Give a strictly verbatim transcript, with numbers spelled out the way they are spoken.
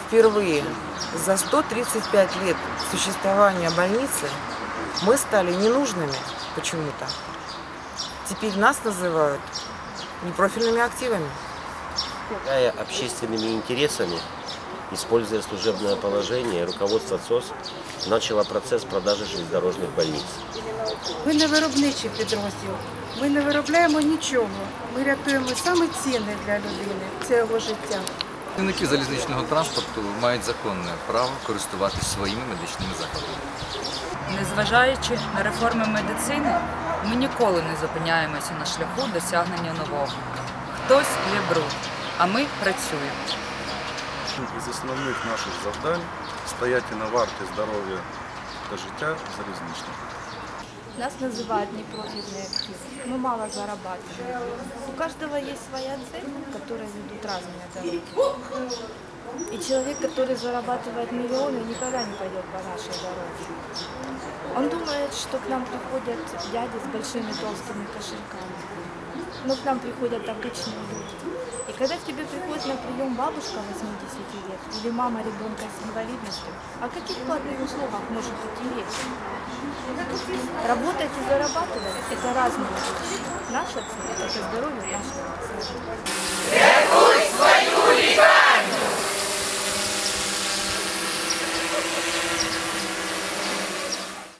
впервые за сто тридцать пять лет существования больницы мы стали ненужными почему-то. Теперь нас называют непрофильными активами. Управляя общественными интересами, используя служебное положение, руководство ЦОС начало процес продажи железнодорожных больниць. Ми не виробничий підрозділ, ми не виробляємо нічого. Ми рятуємо саме цінне для людини – це його життя. Працівники залізничного транспорту мають законне право користуватися своїми медичними закладами. Незважаючи на реформи медицини, ми ніколи не зупиняємося на шляху досягнення нового. Хтось є бруд, а ми працюємо. Із основних наших завдань – стояти на варті здоров'я та життя залізничних. Нас называют непрофильный актив. Мы мало зарабатываем. У каждого есть своя цель, которая ведут разные дороги. И человек, который зарабатывает миллионы, никогда не пойдет по нашей дороге. Он думает, что к нам приходят дяди с большими толстыми кошельками. Но к нам приходят обычные люди. И когда к тебе приходит на прием бабушка восьмидесяти лет или мама ребенка с инвалидностью, о каких платных услугах может идти речь? Работать и зарабатывать – это разные вещи. Наша цель – это здоровье нашего населения.